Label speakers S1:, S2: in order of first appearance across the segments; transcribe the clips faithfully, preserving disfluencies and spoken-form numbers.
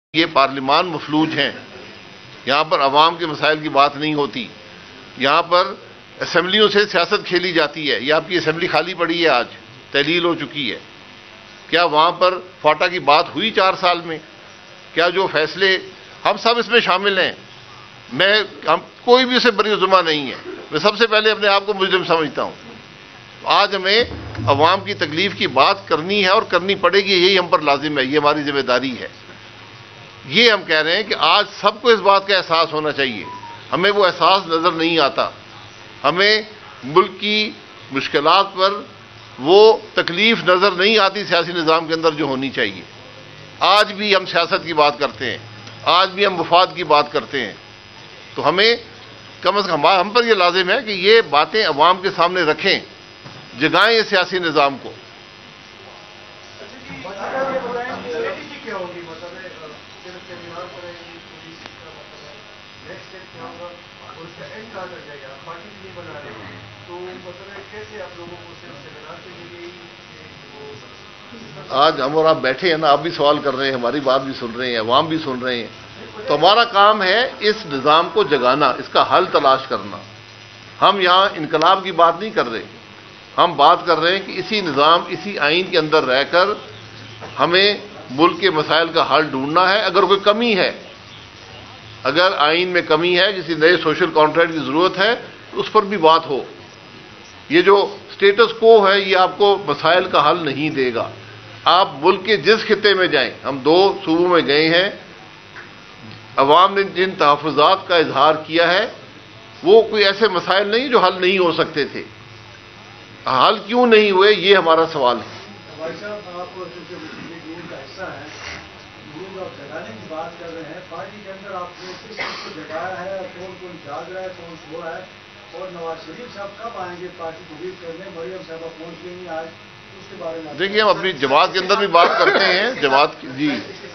S1: یہ پارلیمان مفلوج ہیں، یہاں پر عوام کے مسائل کی بات نہیں ہوتی، یہاں پر اسمبلیوں سے سیاست کھیلی جاتی ہے۔ یہ آپ کی اسمبلی خالی پڑی ہے، آج تحلیل ہو چکی ہے۔ کیا وہاں پر فاٹا کی بات ہوئی چار سال میں؟ کیا جو فیصلے ہم سب اس میں شامل ہیں، میں ہم کوئی بھی اسے بری عظمہ نہیں ہے، میں سب سے پہلے اپنے آپ کو مجرم سمجھتا ہوں۔ آج ہمیں عوام کی تکلیف کی بات کرنی ہے اور کرنی پڑے گی، یہی ہم پر لازم ہے، یہ ہماری ذمہ داری ہے۔ یہ ہم کہہ رہے ہیں کہ آج سب کو اس بات کا احساس ہونا چاہیے، ہمیں وہ احساس نظر نہیں آتا، ہمیں ملک کی مشکلات پر وہ تکلیف نظر نہیں آتی سیاسی نظام کے اندر جو ہونی چاہیے۔ آج بھی ہم سیاست کی بات کرتے ہیں، آج بھی ہم مفاد کی بات کرتے ہیں، تو ہمیں کم از کم ہم پر یہ لازم ہے کہ یہ باتیں عوام کے سامنے رکھیں، جگائیں اس سیاسی نظام کو۔ آج ہم اور آپ بیٹھے ہیں نا، آپ بھی سوال کر رہے ہیں، ہماری بات بھی سن رہے ہیں، عوام بھی سن رہے ہیں، تو ہمارا کام ہے اس نظام کو جگانا، اس کا حل تلاش کرنا۔ ہم یہاں انقلاب کی بات نہیں کر رہے، ہم بات کر رہے ہیں کہ اسی نظام، اسی آئین کے اندر رہ کر ہمیں ملک کے مسائل کا حل ڈھونڈنا ہے۔ اگر کوئی کمی ہے، اگر آئین میں کمی ہے، کسی نئے سوشل کانٹریکٹ کی ضرورت ہے، تو اس پر بھی بات ہو۔ یہ جو سٹیٹس کو ہے، یہ آپ کو مسائل کا حل نہیں دے گا۔ آپ ملک کے جس خطے میں جائیں، ہم دو صوبوں میں گئے ہیں، عوام نے جن تحفظات کا اظہار کیا ہے، وہ کوئی ایسے مسائل نہیں جو حل نہیں ہو سکتے تھے۔ حل کیوں نہیں ہوئے، یہ ہمارا سوال ہے۔
S2: بھائی صاحب، آپ گروپ کا حصہ ہے، گروپ آپ جگانے کی بات کر رہے ہیں، پارٹی کے اندر آپ نے کس کس کو جگایا ہے، کون کون جاگ رہا ہے، کون سو رہا ہے، اور نواز شریف صاحب کب آئیں گے پارٹی کو لیڈ کرنے؟ مریم صاحبہ پہنچ گئی ہیں آج، اس کے بارے میں
S1: دیکھیے، ہم اپنی جماعت کے اندر بھی بات کرتے ہیں، جماعت کی جی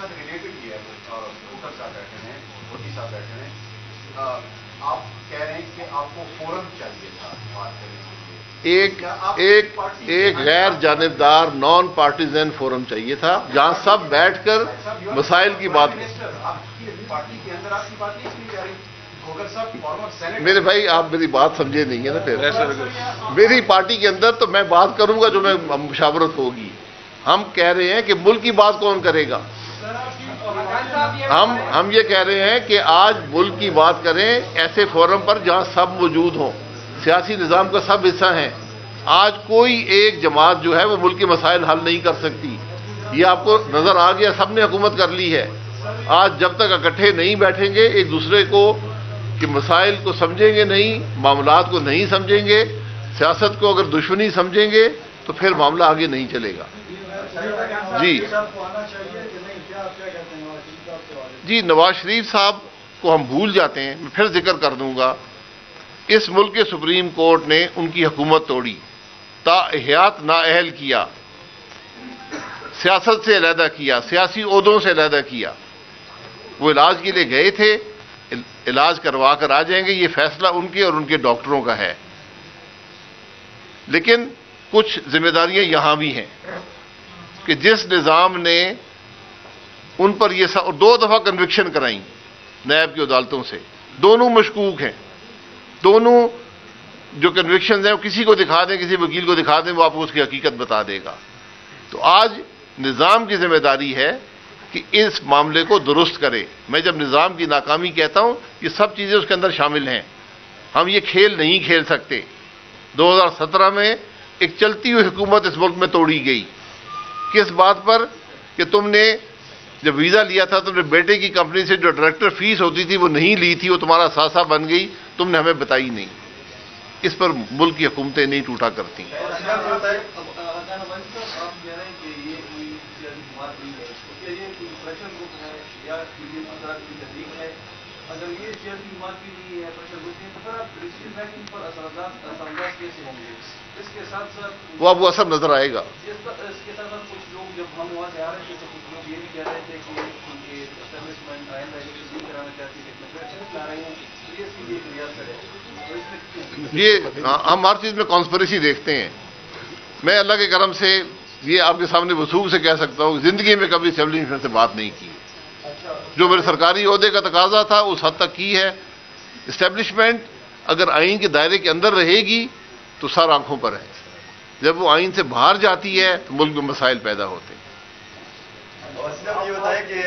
S3: آپ کہہ رہے ہیں کہ آپ کو فورم چاہیے تھا بات کرنے کے لیے،
S1: ایک ایک ایک غیر جانبدار نان پارٹیزن فورم چاہیے تھا، جہاں سب بیٹھ کر مسائل کی بات کریں۔
S3: پارٹی کے اندر آپ کی بات نہیں سنی جا رہی۔
S1: میرے بھائی، آپ میری بات سمجھے نہیں ہے نا، پھر میری پارٹی کے اندر تو میں بات کروں گا جو میں مشاورت ہوگی۔ ہم کہہ رہے ہیں کہ ملک کی بات کون کرے گا؟ ہم ہم یہ کہہ رہے ہیں کہ آج ملک کی بات کریں ایسے فورم پر جہاں سب موجود ہوں، سیاسی نظام کا سب حصہ ہیں۔ آج کوئی ایک جماعت جو ہے وہ ملک کے مسائل حل نہیں کر سکتی، یہ آپ کو نظر آ گیا، سب نے حکومت کر لی ہے۔ آج جب تک اکٹھے نہیں بیٹھیں گے، ایک دوسرے کو کہ مسائل کو سمجھیں گے نہیں، معاملات کو نہیں سمجھیں گے، سیاست کو اگر دشمنی سمجھیں گے، تو پھر معاملہ آگے نہیں چلے گا۔ جی جی نواز شریف صاحب کو ہم بھول جاتے ہیں، میں پھر ذکر کر دوں گا، اس ملک کے سپریم کورٹ نے ان کی حکومت توڑی، تا احیات نااہل کیا، سیاست سے علیحدہ کیا، سیاسی عہدوں سے علیحدہ کیا۔ وہ علاج کے لیے گئے تھے، علاج کروا کر آ جائیں گے، یہ فیصلہ ان کے اور ان کے ڈاکٹروں کا ہے۔ لیکن کچھ ذمہ داریاں یہاں بھی ہیں کہ جس نظام نے ان پر یہ سا... دو دفعہ کنوکشن کرائیں نیب کی عدالتوں سے، دونوں مشکوک ہیں، دونوں جو کنوکشنز ہیں وہ کسی کو دکھا دیں، کسی وکیل کو دکھا دیں، وہ آپ کو اس کی حقیقت بتا دے گا۔ تو آج نظام کی ذمہ داری ہے کہ اس معاملے کو درست کرے۔ میں جب نظام کی ناکامی کہتا ہوں، یہ سب چیزیں اس کے اندر شامل ہیں۔ ہم یہ کھیل نہیں کھیل سکتے۔ دو ہزار سترہ میں ایک چلتی ہوئی حکومت اس ملک میں توڑی گئی، کس بات پر کہ تم نے جب ویزا لیا تھا، تم نے بیٹے کی کمپنی سے جو ڈائریکٹر فیس ہوتی تھی وہ نہیں لی تھی، وہ تمہارا ساسا بن گئی، تم نے ہمیں بتائی نہیں۔ اس پر ملک کی حکومتیں نہیں ٹوٹا کرتی۔
S4: اگر یہ سیاسی بات بھی نہیں ہے، پریشر گروپ نہیں، تو پھر آپ ڈیسیژن میکنگ پر اثرات اثرات کیسے ہوں گے؟ اس کے ساتھ ساتھ
S1: وہ اب وہ اثر نظر آئے گا۔
S4: اس کے ساتھ ساتھ کچھ لوگ، جب ہم وہاں سے آ رہے تھے تو کچھ لوگ یہ بھی کہہ رہے تھے کہ ان کے اسٹیبلشمنٹ آئندہ الیکشن نہیں کرانا چاہتی، لیکن الیکشن لا رہے ہیں، یہ سی ایک ریاست ہے۔
S1: یہ ہم ہر چیز میں کانسپریسی دیکھتے ہیں۔ میں اللہ کے کرم سے یہ آپ کے سامنے وثوق سے کہہ سکتا ہوں، زندگی میں کبھی اسٹیبلشمنٹ سے بات نہیں کی۔ جو میرے سرکاری عہدے کا تقاضا تھا اس حد تک کی ہے. اسٹیبلشمنٹ اگر آئین کے دائرے کے اندر رہے گی تو سر آنکھوں پر ہے. جب وہ آئین سے باہر جاتی ہے تو ملک میں مسائل پیدا ہوتے ہیں.
S3: یہ بتائیں کہ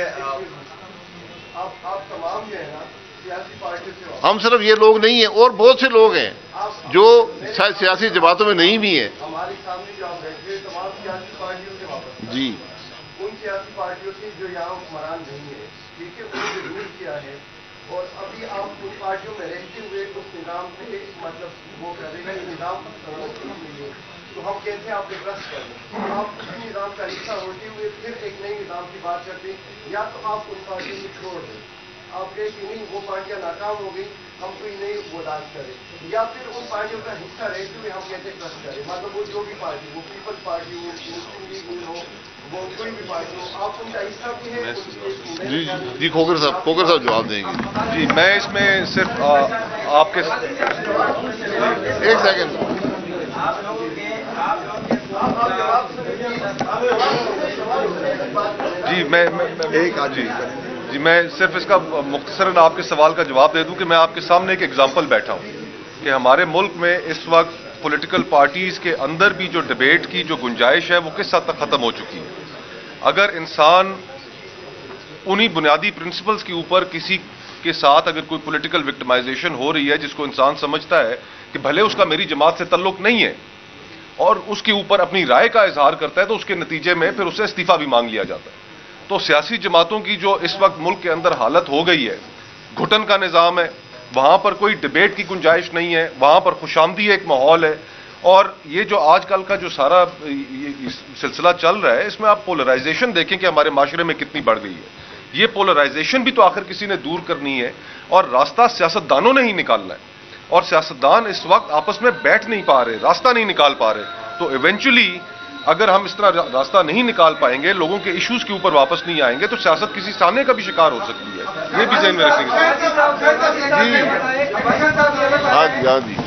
S3: آپ تمام جو ہے نا سیاسی پارٹی سے
S1: ہم صرف یہ لوگ نہیں ہیں، اور بہت سے لوگ ہیں جو شاید سیاسی جماعتوں میں نہیں بھی ہیں.
S3: ہمارے سامنے جو آپ بیٹھے تمام سیاسی پارٹیوں سے واپس
S1: جی
S3: ان سیاسی پارٹیوں سے جو یہاں حکمران نہیں ہے، ٹھیک ہے، انہوں نے ضرور کیا ہے، اور ابھی آپ ان پارٹیوں میں رہتے ہوئے اس نظام سے مطلب وہ کر رہے ہیں نظام نہیں ہے، تو ہم کہتے ہیں آپ پہ ٹرسٹ کریں. آپ اسی نظام کا حصہ ہوتے ہوئے پھر ایک نئے نظام کی بات کرتے ہیں، یا تو آپ ان پارٹیوں کو چھوڑ دیں. آپ کہیں کہ نہیں وہ پارٹیاں ناکام ہو گئی، ہم کوئی نئی برداشت کریں، یا پھر ان پارٹیوں کا حصہ رہتے ہوئے ہم کہتے ہیں ٹرسٹ کریں. مطلب وہ جو بھی پارٹی، وہ پیپلز پارٹی ہو، مسلم لیگ ہو، وہ کوئی بھی پارٹی ہو، آپ ان کا حصہ بھی ہے.
S1: جی جی کھوکر صاحب کھوکر صاحب جواب دیں گے.
S5: جی میں اس میں صرف آپ کے
S1: ایک سیکنڈ.
S5: جی میں ایک جی جی میں صرف اس کا مختصراً آپ کے سوال کا جواب دے دوں کہ میں آپ کے سامنے ایک ایگزامپل بیٹھا ہوں کہ ہمارے ملک میں اس وقت پولیٹیکل پارٹیز کے اندر بھی جو ڈیبیٹ کی جو گنجائش ہے وہ کس حد تک ختم ہو چکی ہے. اگر انسان انہی بنیادی پرنسپلز کے اوپر کسی کے ساتھ اگر کوئی پولیٹیکل وکٹمائزیشن ہو رہی ہے جس کو انسان سمجھتا ہے کہ بھلے اس کا میری جماعت سے تعلق نہیں ہے اور اس کے اوپر اپنی رائے کا اظہار کرتا ہے تو اس کے نتیجے میں پھر اسے استعفیٰ بھی مانگ لیا جاتا ہے. تو سیاسی جماعتوں کی جو اس وقت ملک کے اندر حالت ہو گئی ہے، گھٹن کا نظام ہے، وہاں پر کوئی ڈیبیٹ کی گنجائش نہیں ہے، وہاں پر خوشامدی ایک ماحول ہے. اور یہ جو آج کل کا جو سارا سلسلہ چل رہا ہے اس میں آپ پولرائزیشن دیکھیں کہ ہمارے معاشرے میں کتنی بڑھ گئی ہے. یہ پولرائزیشن بھی تو آخر کسی نے دور کرنی ہے اور راستہ سیاستدانوں نے ہی نکالنا ہے. اور سیاستدان اس وقت آپس میں بیٹھ نہیں پا رہے، راستہ نہیں نکال پا رہے. تو ایونچولی اگر ہم اس طرح راستہ نہیں نکال پائیں گے، لوگوں کے ایشوز کے اوپر واپس نہیں آئیں گے تو سیاست کسی سامنے کا بھی شکار ہو سکتی ہے. یہ بھی ذہن میں رکھنے کی
S1: ہاں جی ہاں جی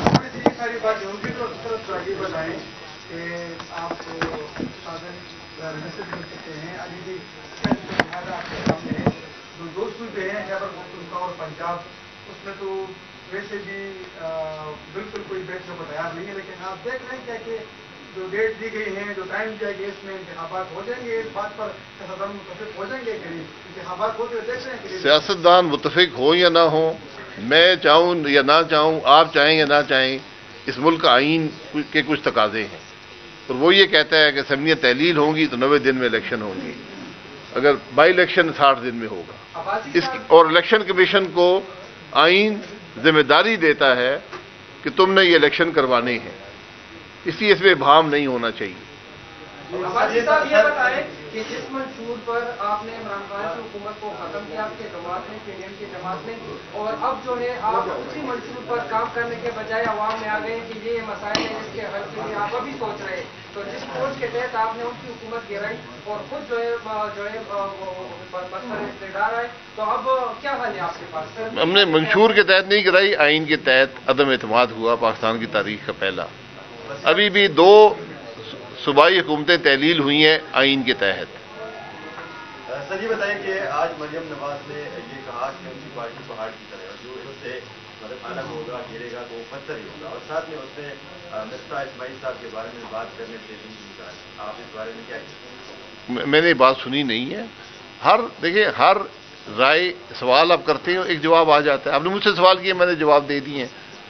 S2: پنجاب اس میں تو ویسے بھی بالکل کوئی بیٹھنے کو تیار نہیں ہے، لیکن آپ دیکھ رہے ہیں کیا کہ جو ڈیٹ دی گئی ہے، جو ٹائم دیا گیا اس میں انتخابات ہو جائیں گے. اس بات پر سیاستدان متفق ہو جائیں گے کہ انتخابات ہوتے ہوئے دیکھ رہے ہیں کہ
S1: سیاستدان متفق ہوں یا نہ ہوں، میں چاہوں یا نہ چاہوں، آپ چاہیں یا نہ چاہیں، اس ملک کا آئین کے کچھ تقاضے ہیں اور وہ یہ کہتا ہے کہ اسمبلیاں تحلیل ہوں گی تو نوے دن میں الیکشن ہوں گی، اگر بائی الیکشن ساٹھ دن میں ہوگا. اس اور الیکشن کمیشن کو آئین ذمہ داری دیتا ہے کہ تم نے یہ الیکشن کروانے ہیں، اس لیے اس میں ابہام نہیں ہونا چاہیے.
S6: عباسی صاحب یہ بتائیں کہ جس منشور پر آپ نے عمران خان کی حکومت کو ختم کیا آپ کے جماعت نے، پی ڈی ایم کی جماعت نے، اور اب جو ہے آپ اسی منشور پر کام کرنے کے بجائے عوام میں آ گئے کہ یہ مسائل ہیں جس کے حل کے لیے آپ ابھی سوچ رہے ہیں. تو جس سوچ کے تحت آپ نے ان کی حکومت گرائی اور خود جو ہے جو ہے مسئلہ ڈال رہا ہے، تو اب کیا حل ہے آپ کے پاس؟
S1: ہم نے منشور کے تحت نہیں گرائی، آئین کے تحت عدم اعتماد ہوا پاکستان کی تاریخ کا پہلا. ابھی بھی دو صوبائی حکومتیں تحلیل ہوئی ہیں آئین کے تحت.
S3: سر یہ بتائیں کہ آج مریم نواز نے یہ کہا کہ ان کی پارٹی پہاڑ کی طرح ہے، جو اس سے مطلب الگ ہوگا، گرے گا تو وہ پتھر ہی ہوگا، اور ساتھ میں اس نے مفتا اسماعیل صاحب کے بارے میں بات کرنے سے بھی کہا. آپ اس بارے میں کیا کہتے ہیں؟
S1: میں نے بات سنی نہیں ہے. ہر دیکھیں ہر رائے سوال آپ کرتے ہیں ایک جواب آ جاتا ہے. آپ نے مجھ سے سوال کیا، میں نے جواب دے دیے ہیں.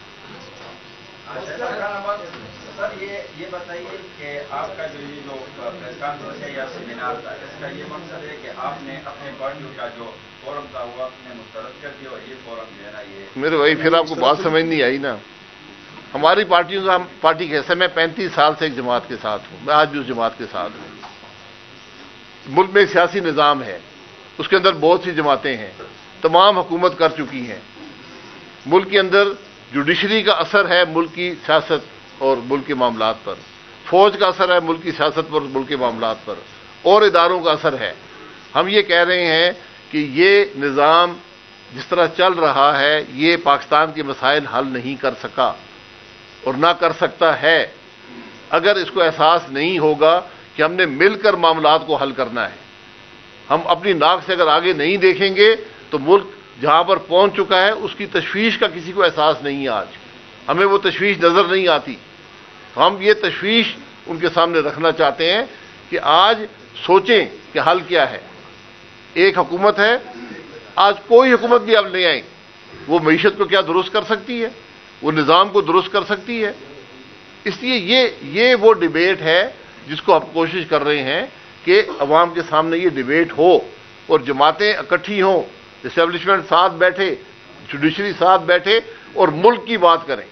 S7: سر یہ یہ بتائیے کہ آپ کا جو یہ جو پریس کانفرنس ہے یا سیمینار تھا، اس کا یہ مقصد ہے کہ آپ نے اپنے پارٹیوں کا جو فورم تھا وہ اپنے مسترد کر دیا اور یہ فورم جو ہے نا یہ
S1: میرے بھائی پھر آپ کو بات سمجھ نہیں آئی نا. ہماری پارٹیوں کا پارٹی کیسے، میں پینتیس سال سے ایک جماعت کے ساتھ ہوں، میں آج بھی اس جماعت کے ساتھ ہوں. ملک میں سیاسی نظام ہے، اس کے اندر بہت سی جماعتیں ہیں، تمام حکومت کر چکی ہیں. ملک کے اندر جوڈیشری کا اثر ہے ملک کی سیاست اور ملک کے معاملات پر، فوج کا اثر ہے ملک کی سیاست پر، ملک کے معاملات پر، اور اداروں کا اثر ہے. ہم یہ کہہ رہے ہیں کہ یہ نظام جس طرح چل رہا ہے یہ پاکستان کے مسائل حل نہیں کر سکا اور نہ کر سکتا ہے. اگر اس کو احساس نہیں ہوگا کہ ہم نے مل کر معاملات کو حل کرنا ہے، ہم اپنی ناک سے اگر آگے نہیں دیکھیں گے تو ملک جہاں پر پہنچ چکا ہے اس کی تشویش کا کسی کو احساس نہیں ہے. آج ہمیں وہ تشویش نظر نہیں آتی. ہم یہ تشویش ان کے سامنے رکھنا چاہتے ہیں کہ آج سوچیں کہ حل کیا ہے. ایک حکومت ہے, آج کوئی حکومت بھی اب نہیں آئی, وہ معیشت کو کیا درست کر سکتی ہے, وہ نظام کو درست کر سکتی ہے. اس لیے یہ یہ وہ ڈیبیٹ ہے جس کو ہم کوشش کر رہے ہیں کہ عوام کے سامنے یہ ڈیبیٹ ہو اور جماعتیں اکٹھی ہوں, اسٹیبلشمنٹ ساتھ بیٹھے, جوڈیشری ساتھ بیٹھے اور ملک کی بات کریں.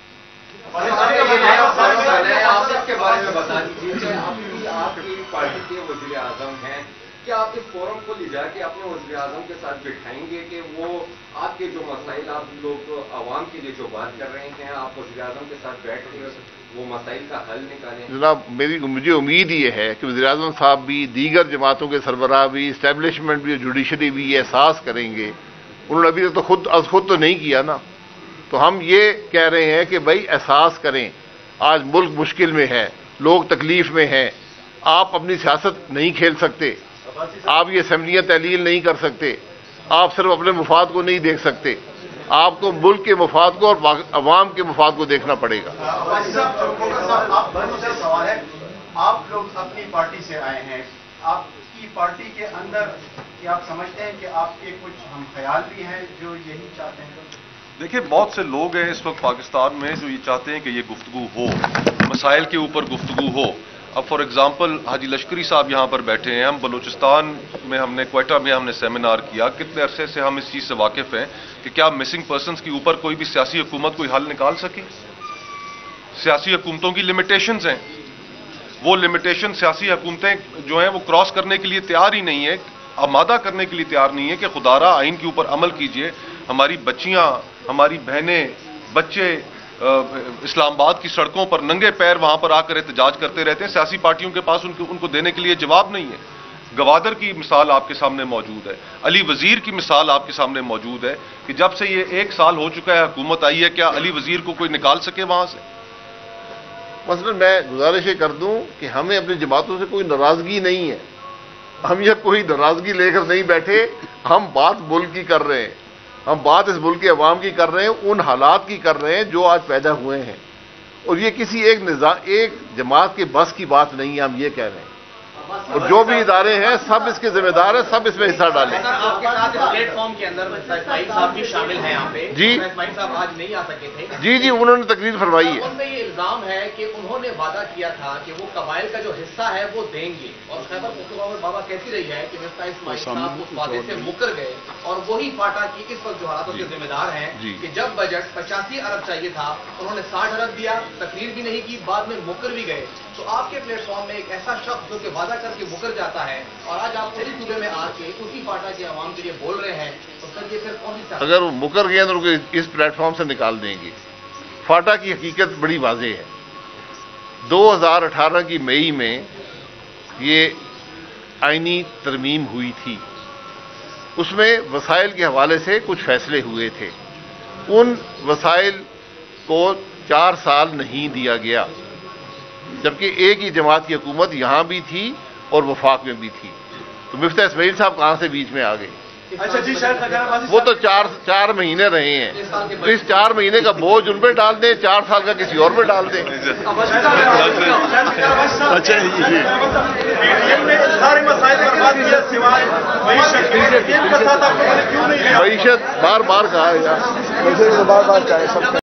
S8: آپ اس کے بارے میں بتا دیجیے. آپ کی پارٹی کے وزیر اعظم ہیں, کیا آپ اس فورم کو لے جا کے اپنے وزیر اعظم کے ساتھ بٹھائیں گے کہ وہ آپ کے جو مسائل آپ لوگ عوام کے لیے جو بات کر رہے ہیں آپ وزیر اعظم کے ساتھ بیٹھ کے وہ مسائل کا حل نکالیں؟
S1: جناب, میری مجھے امید یہ ہے کہ وزیر اعظم صاحب بھی, دیگر جماعتوں کے سربراہ بھی, اسٹیبلشمنٹ بھی, جوڈیشری بھی یہ احساس کریں گے. انہوں نے ابھی تک تو خود از خود تو نہیں کیا نا. تو ہم یہ کہہ رہے ہیں کہ بھائی احساس کریں, آج ملک مشکل میں ہے, لوگ تکلیف میں ہیں. آپ اپنی سیاست نہیں کھیل سکتے, آپ یہ اسمبلیاں تحلیل نہیں کر سکتے, آپ صرف اپنے مفاد کو نہیں دیکھ سکتے, آپ کو ملک کے مفاد کو اور عوام کے مفاد کو دیکھنا پڑے گا.
S3: سوال ہے, آپ لوگ اپنی پارٹی سے آئے ہیں, آپ کی پارٹی کے اندر کیا آپ سمجھتے ہیں کہ آپ کے کچھ ہم خیال بھی ہیں جو یہی چاہتے ہیں؟
S5: دیکھیں, بہت سے لوگ ہیں اس وقت پاکستان میں جو یہ چاہتے ہیں کہ یہ گفتگو ہو, مسائل کے اوپر گفتگو ہو. اب فار ایگزامپل حاجی لشکری صاحب یہاں پر بیٹھے ہیں, ہم بلوچستان میں ہم نے کوئٹہ میں ہم نے سیمینار کیا, کتنے عرصے سے ہم اس چیز سے واقف ہیں کہ کیا مسنگ پرسنز کے اوپر کوئی بھی سیاسی حکومت کوئی حل نکال سکے. سیاسی حکومتوں کی لمیٹیشنز ہیں, وہ لمیٹیشن سیاسی حکومتیں جو ہیں وہ کراس کرنے کے لیے تیار ہی نہیں ہے, آمادہ کرنے کے لیے تیار نہیں ہے کہ خدارہ آئین کے اوپر عمل کیجئے. ہماری بچیاں, ہماری بہنیں, بچے اسلام آباد کی سڑکوں پر ننگے پیر وہاں پر آ کر احتجاج کرتے رہتے ہیں. سیاسی پارٹیوں کے پاس ان کو ان کو دینے کے لیے جواب نہیں ہے. گوادر کی مثال آپ کے سامنے موجود ہے, علی وزیر کی مثال آپ کے سامنے موجود ہے کہ جب سے یہ ایک سال ہو چکا ہے حکومت آئی ہے, کیا علی وزیر کو کوئی نکال سکے وہاں سے؟
S1: مثلا میں گزارش یہ کر دوں کہ ہمیں اپنی جماعتوں سے کوئی ناراضگی نہیں ہے, ہم یہ کوئی ناراضگی لے کر نہیں بیٹھے. ہم بات ملک کی کر رہے ہیں, ہم بات اس ملک کے عوام کی کر رہے ہیں, ان حالات کی کر رہے ہیں جو آج پیدا ہوئے ہیں. اور یہ کسی ایک نظام, ایک جماعت کے بس کی بات نہیں ہے, ہم یہ کہہ رہے ہیں. اور جو بھی ادارے ہیں سب اس کے ذمہ دار ہیں, سب اس میں حصہ ڈالیں.
S9: آپ کے ساتھ پلیٹ فارم کے اندر اسماعیل صاحب بھی شامل ہیں یہاں پہ.
S1: جی
S9: اسماعیل صاحب آج نہیں آ سکے تھے.
S1: جی جی انہوں نے تقریر فرمائی ہے.
S9: ان پہ یہ الزام ہے کہ انہوں نے وعدہ کیا تھا کہ وہ قبائل کا جو حصہ ہے وہ دیں گے, اور خیبر پختونخوا میں بابا کہتی رہی ہے کہ مفتا اسماعیل صاحب اس وعدے سے مکر گئے, اور وہی فاٹا کی اس وقت جو حالاتوں کے ذمہ دار ہیں کہ جب بجٹ پچاسی ارب چاہیے تھا انہوں نے ساٹھ ارب دیا, تقریر بھی نہیں کی, بعد میں مکر بھی گئے. تو آپ کے پلیٹ فارم میں ایک ایسا شخص جو کہ وعدہ کر کے مکر جاتا ہے, اور آج آپ پھر صوبے میں آ کے اسی فاٹا کے عوام کے لیے بول رہے ہیں, تو سر یہ پھر کون سی؟
S1: اگر وہ مکر گئے تو اس پلیٹ فارم سے نکال دیں گے. فاٹا کی حقیقت بڑی واضح ہے. دو ہزار اٹھارہ کی مئی میں یہ آئینی ترمیم ہوئی تھی, اس میں وسائل کے حوالے سے کچھ فیصلے ہوئے تھے. ان وسائل کو چار سال نہیں دیا گیا, جبکہ ایک ہی جماعت کی حکومت یہاں بھی تھی اور وفاق میں بھی تھی. تو مفتی اسماعیل صاحب کہاں سے بیچ میں آ گئے؟
S3: اچھا جی, شاید
S1: وہ تو چار چار مہینے رہے ہیں, تو اس چار مہینے کا بوجھ ان پہ ڈال دیں, چار سال کا کسی اور پہ ڈال دیں.
S3: اچھا جی, سارے مسائل پر بات کی سوائے معیشت بار بار کہا ہے, بار بار کہا ہے.